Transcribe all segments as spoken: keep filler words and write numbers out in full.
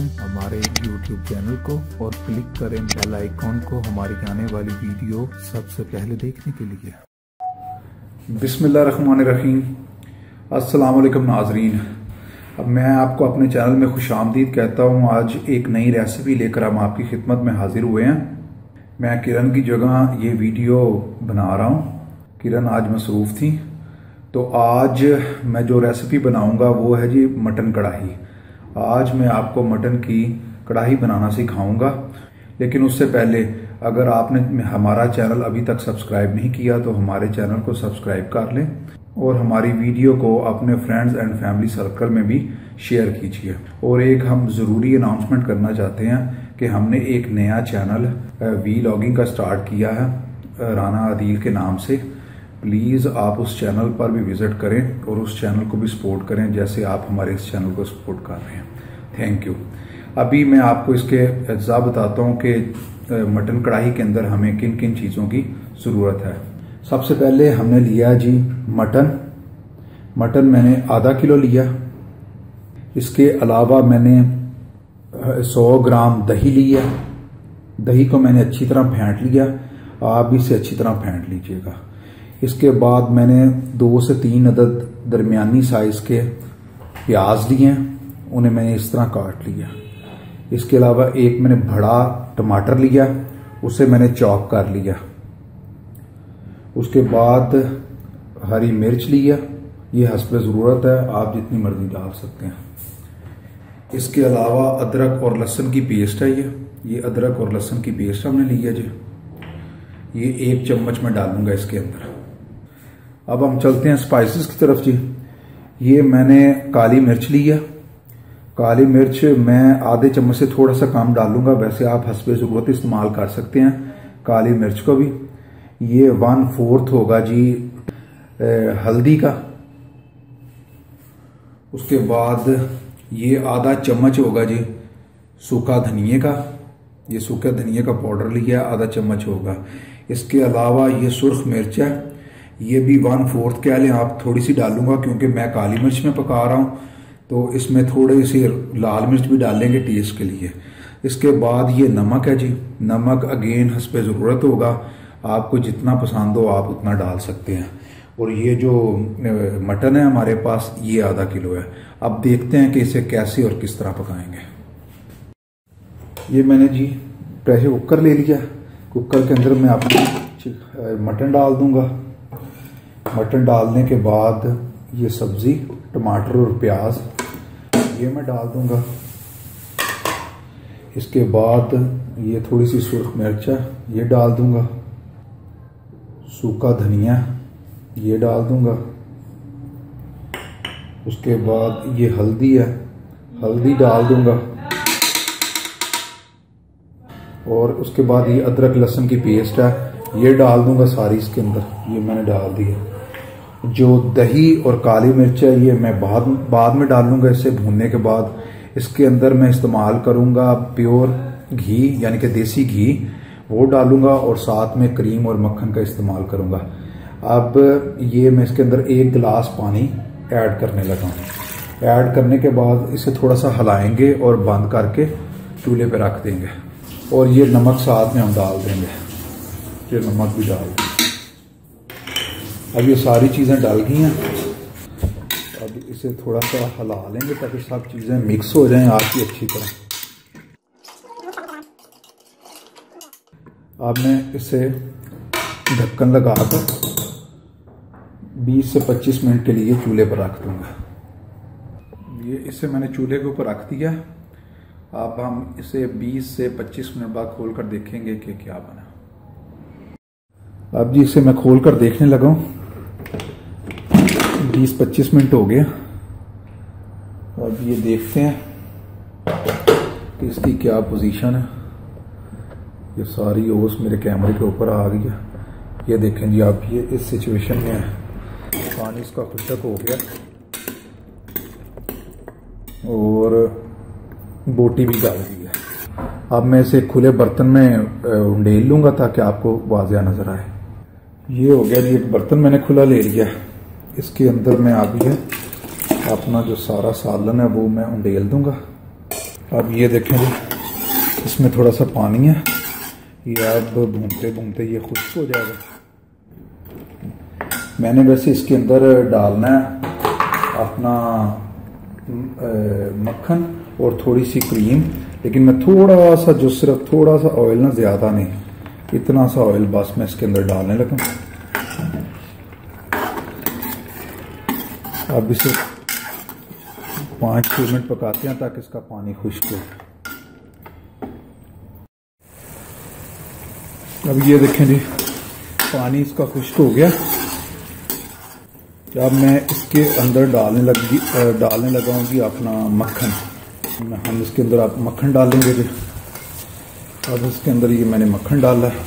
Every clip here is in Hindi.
करें हमारे यूट्यूब चैनल को और क्लिक करें बेल आइकॉन को हमारी आने वाली वीडियो सबसे पहले देखने के लिए। बिस्मिल्लाहिर्रहमानिर्रहीम। अस्सलाम वालेकुम नाजरीन। अब मैं आपको अपने चैनल में खुशामदीद कहता हूँ। आज एक नई रेसिपी लेकर हम आपकी खिदमत में हाजिर हुए हैं। मैं किरण की जगह ये वीडियो बना रहा हूँ। किरण आज मसरूफ़ थी, तो आज मैं जो रेसिपी बनाऊंगा वो है जी मटन कढ़ाई। आज मैं आपको मटन की कढ़ाई बनाना सिखाऊंगा, लेकिन उससे पहले अगर आपने हमारा चैनल अभी तक सब्सक्राइब नहीं किया तो हमारे चैनल को सब्सक्राइब कर लें और हमारी वीडियो को अपने फ्रेंड्स एंड फैमिली सर्कल में भी शेयर कीजिए। और एक हम ज़रूरी अनाउंसमेंट करना चाहते हैं कि हमने एक नया चैनल वी लॉगिंग का स्टार्ट किया है राना आदिल के नाम से। प्लीज़ आप उस चैनल पर भी विजिट करें और उस चैनल को भी सपोर्ट करें जैसे आप हमारे इस चैनल को सपोर्ट कर रहे हैं। Thank you. अभी मैं आपको इसके अज्जा बताता हूँ कि मटन कढ़ाई के अंदर हमें किन किन चीज़ों की ज़रूरत है। सबसे पहले हमने लिया जी मटन। मटन मैंने आधा किलो लिया। इसके अलावा मैंने सौ ग्राम दही लिया। दही को मैंने अच्छी तरह फेंट लिया। आप भी इसे अच्छी तरह फेंट लीजिएगा। इसके बाद मैंने दो से तीन अदद दरमियानी साइज के प्याज लिए हैं, उन्हें मैंने इस तरह काट लिया। इसके अलावा एक मैंने बड़ा टमाटर लिया, उसे मैंने चॉप कर लिया। उसके बाद हरी मिर्च लिया, ये हस्ब ज़रूरत है, आप जितनी मर्जी डाल सकते हैं। इसके अलावा अदरक और लहसुन की पेस्ट है, ये ये अदरक और लहसुन की पेस्ट हमने लिया जी। ये एक चम्मच में डालूंगा इसके अंदर। अब हम चलते हैं स्पाइसेस की तरफ जी। ये मैंने काली मिर्च लिया। काली मिर्च मैं आधे चम्मच से थोड़ा सा कम डालूंगा, वैसे आप हस्बे ज़रूरत इस्तेमाल कर सकते हैं काली मिर्च को भी। ये वन फोर्थ होगा जी ए, हल्दी का। उसके बाद ये आधा चम्मच होगा जी सूखा धनिए का। ये सूखा धनिए का पाउडर लिया, आधा चम्मच होगा। इसके अलावा ये सुर्ख मिर्च है, ये भी वन फोर्थ कह लें आप, थोड़ी सी डालूंगा क्योंकि मैं काली मिर्च में पका रहा हूँ, तो इसमें थोड़ी सी लाल मिर्च भी डालेंगे टेस्ट के लिए। इसके बाद ये नमक है जी। नमक अगेन हस्बे ज़रूरत होगा, आपको जितना पसंद हो आप उतना डाल सकते हैं। और ये जो मटन है हमारे पास, ये आधा किलो है। अब देखते हैं कि इसे कैसे और किस तरह पकाएंगे। ये मैंने जी प्रेशर कुकर ले लिया। कुकर के अंदर मैं आपको मटन डाल दूंगा। मटन डालने के बाद ये सब्जी टमाटर और प्याज ये मैं डाल दूंगा। इसके बाद ये थोड़ी सी सुर्ख मिर्च है, ये डाल दूंगा। सूखा धनिया ये डाल दूंगा। उसके बाद ये हल्दी है, हल्दी डाल दूंगा। और उसके बाद ये अदरक लहसुन की पेस्ट है, ये डाल दूंगा सारी इसके अंदर। ये मैंने डाल दी है। जो दही और काली मिर्च है ये मैं बाद बाद में डालूंगा। इसे भूनने के बाद इसके अंदर मैं इस्तेमाल करूंगा प्योर घी, यानी कि देसी घी, वो डालूंगा और साथ में क्रीम और मक्खन का इस्तेमाल करूंगा। अब ये मैं इसके अंदर एक गिलास पानी ऐड करने लगा हूँ। ऐड करने के बाद इसे थोड़ा सा हिलाएंगे और बंद करके चूल्हे पे रख देंगे। और ये नमक साथ में हम डाल देंगे। ये नमक भी डाल देंगे। अब ये सारी चीज़ें डाल गई हैं। अब इसे थोड़ा सा हिला लेंगे ताकि सब चीज़ें मिक्स हो जाएं आपकी अच्छी तरह। अब मैं इसे ढक्कन लगाकर बीस से पच्चीस मिनट के लिए चूल्हे पर रख दूंगा। ये इसे मैंने चूल्हे के ऊपर रख दिया। अब हम इसे बीस से पच्चीस मिनट बाद खोल कर देखेंगे कि क्या बना। अब जी इसे मैं खोल कर देखने लगा हूँ। बीस पच्चीस मिनट हो गया। अब ये देखते हैं कि इसकी क्या पोजीशन है। ये सारी ओस मेरे कैमरे के ऊपर आ गई है। ये देखें जी आप, ये इस सिचुएशन में है। पानी इसका खुशक हो गया और बोटी भी डाल दी है। अब मैं इसे खुले बर्तन में उंडेल लूंगा ताकि आपको वाज़ेह नजर आए। ये हो गया जी, एक बर्तन मैंने खुला ले लिया। इसके अंदर मैं अभी है अपना जो सारा सालन है वो मैं उंडेल दूंगा। अब ये देखें जी, इसमें थोड़ा सा पानी है, ये अब भूनते भूनते ये खुश्क हो जाएगा। मैंने वैसे इसके अंदर डालना है अपना मक्खन और थोड़ी सी क्रीम, लेकिन मैं थोड़ा सा, जो सिर्फ थोड़ा सा ऑयल ना, ज़्यादा नहीं, इतना सा ऑयल बस मैं इसके अंदर डालने लगा। अब इसे पाँच छः मिनट पकाते हैं ताकि इसका पानी खुश्क हो। अब ये देखें जी, पानी इसका खुश्क हो गया। अब मैं इसके अंदर डालने लगी डालने लगाऊंगी अपना मक्खन। हम इसके अंदर आप मक्खन डालेंगे जी। अब इसके अंदर ये मैंने मक्खन डाला है।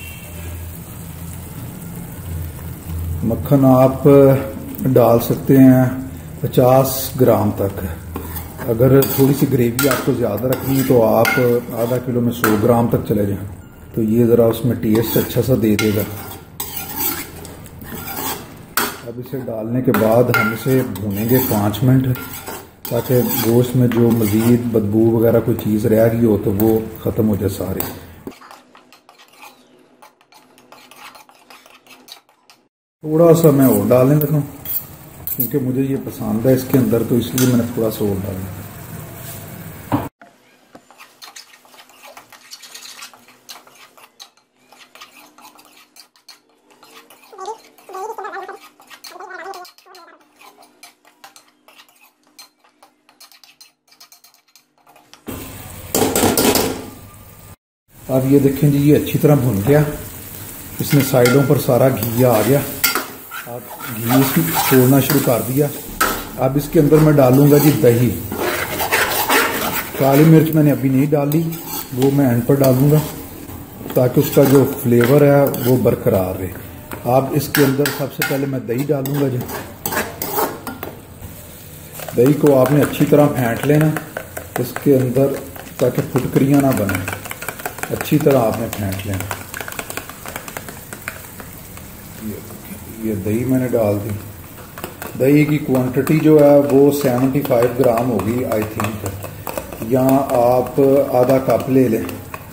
मक्खन आप डाल सकते हैं पचास ग्राम तक। अगर थोड़ी सी ग्रेवी आपको ज़्यादा रखनी है तो आप आधा किलो में सौ ग्राम तक चले जाएं, तो ये ज़रा उसमें टेस्ट अच्छा सा दे देगा। अब इसे डालने के बाद हम इसे भूनेंगे पाँच मिनट, ताकि गोश्त में जो मज़ीद बदबू वगैरह कोई चीज़ रह गई हो तो वो ख़त्म हो जाए सारी। थोड़ा सा मैं और डालने लगा क्योंकि मुझे ये पसंद है इसके अंदर, तो इसलिए मैंने थोड़ा सा और डाला। अब ये देखें जी, ये अच्छी तरह भुन गया, इसमें साइडों पर सारा घी आ गया। अब घी इसमें छोड़ना शुरू कर दिया। अब इसके अंदर मैं डालूंगा जी दही। काली मिर्च मैंने अभी नहीं डाली, वो मैं एंड पर डालूंगा ताकि उसका जो फ्लेवर है वो बरकरार रहे। अब इसके अंदर सबसे पहले मैं दही डालूंगा जी। दही को आपने अच्छी तरह फेंट लेना इसके अंदर, ताकि फुटकरियाँ ना बने। अच्छी तरह आपने फेंट लेना। ये, ये दही मैंने डाल दी। दही की क्वांटिटी जो है वो पचहत्तर ग्राम होगी आई थिंक, या आप आधा कप ले लें।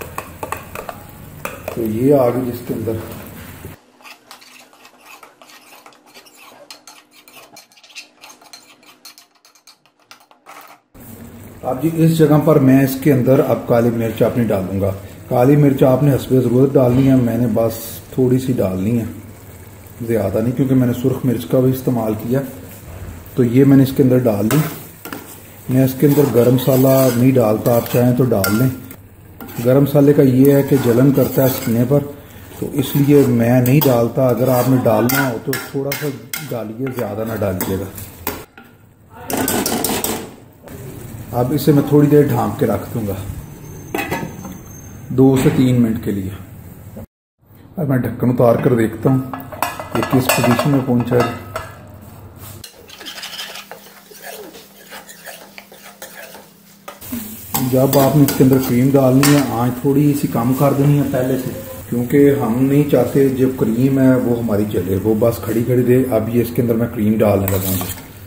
तो ये आ गई जिसके अंदर। अब जी इस जगह पर मैं इसके अंदर अब काली मिर्च अपनी डालूंगा। काली मिर्च आपने हस्बे ज़रूरत डालनी है, मैंने बस थोड़ी सी डालनी है, ज़्यादा नहीं, क्योंकि मैंने सुर्ख मिर्च का भी इस्तेमाल किया। तो ये मैंने इसके अंदर डाल दी। मैं इसके अंदर गरम मसाला नहीं डालता, आप चाहें तो डाल लें। गरम मसाले का ये है कि जलन करता है सीने पर, तो इसलिए मैं नहीं डालता। अगर आपने डालना हो तो थोड़ा सा डालिए, ज़्यादा ना डालिएगा। अब इसे मैं थोड़ी देर ढांक के रख दूंगा, दो से तीन मिनट के लिए। अब मैं ढक्कन उतार कर देखता हूँ ये किस पोजीशन में पहुंचा है। जब आपने इसके अंदर क्रीम डालनी है, आंच थोड़ी सी कम कर देनी है पहले से, क्योंकि हम नहीं चाहते जब क्रीम है वो हमारी जले, वो बस खड़ी खड़ी रहे। अब ये इसके अंदर मैं क्रीम डालने लगाऊंगा।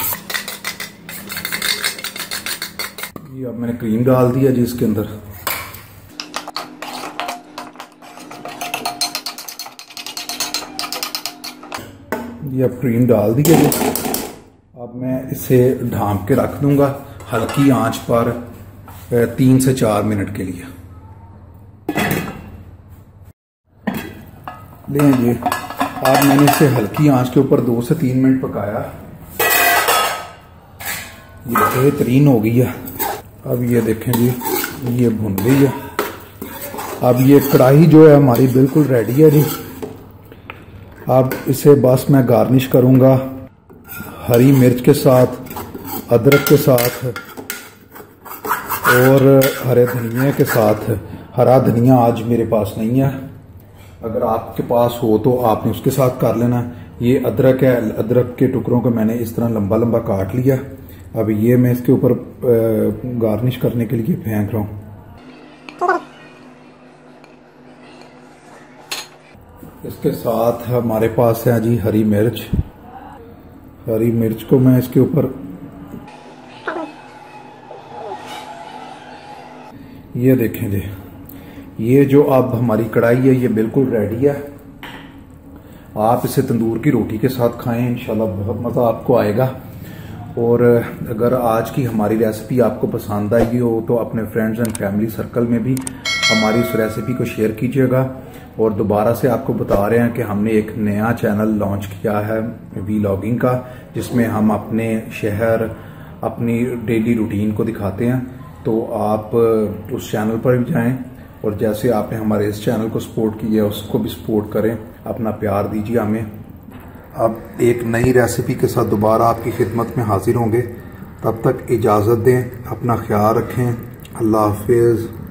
ये अब मैंने क्रीम डाल दिया जी इसके अंदर। ये अब क्रीम डाल दी है जी। अब मैं इसे ढांप के रख दूंगा हल्की आंच पर तीन से चार मिनट के लिए। लें जी, अब मैंने इसे हल्की आंच के ऊपर दो से तीन मिनट पकाया। ये बेहतरीन हो गई है। अब ये देखें जी, ये भुन गई है। अब ये कढ़ाई जो है हमारी बिल्कुल रेडी है जी। अब इसे बस मैं गार्निश करूंगा हरी मिर्च के साथ, अदरक के साथ और हरे धनिया के साथ। हरा धनिया आज मेरे पास नहीं है, अगर आपके पास हो तो आपने उसके साथ कर लेना। ये अदरक है, अदरक के टुकड़ों को मैंने इस तरह लंबा लंबा काट लिया। अब ये मैं इसके ऊपर गार्निश करने के लिए फेंक रहा हूँ। इसके साथ हमारे पास है जी हरी मिर्च। हरी मिर्च को मैं इसके ऊपर ये देखें जी, ये जो अब हमारी कढ़ाई है ये बिल्कुल रेडी है। आप इसे तंदूर की रोटी के साथ खाएं, इंशाल्लाह बहुत मज़ा आपको आएगा। और अगर आज की हमारी रेसिपी आपको पसंद आई हो तो अपने फ्रेंड्स एंड फैमिली सर्कल में भी हमारी इस रेसिपी को शेयर कीजिएगा। और दोबारा से आपको बता रहे हैं कि हमने एक नया चैनल लॉन्च किया है वीलॉगिंग का, जिसमें हम अपने शहर, अपनी डेली रूटीन को दिखाते हैं। तो आप उस चैनल पर भी जाएं और जैसे आपने हमारे इस चैनल को सपोर्ट किया है उसको भी सपोर्ट करें, अपना प्यार दीजिए हमें। अब एक नई रेसिपी के साथ दोबारा आपकी खिदमत में हाजिर होंगे। तब तक इजाज़त दें, अपना ख्याल रखें। अल्लाह हाफिज़।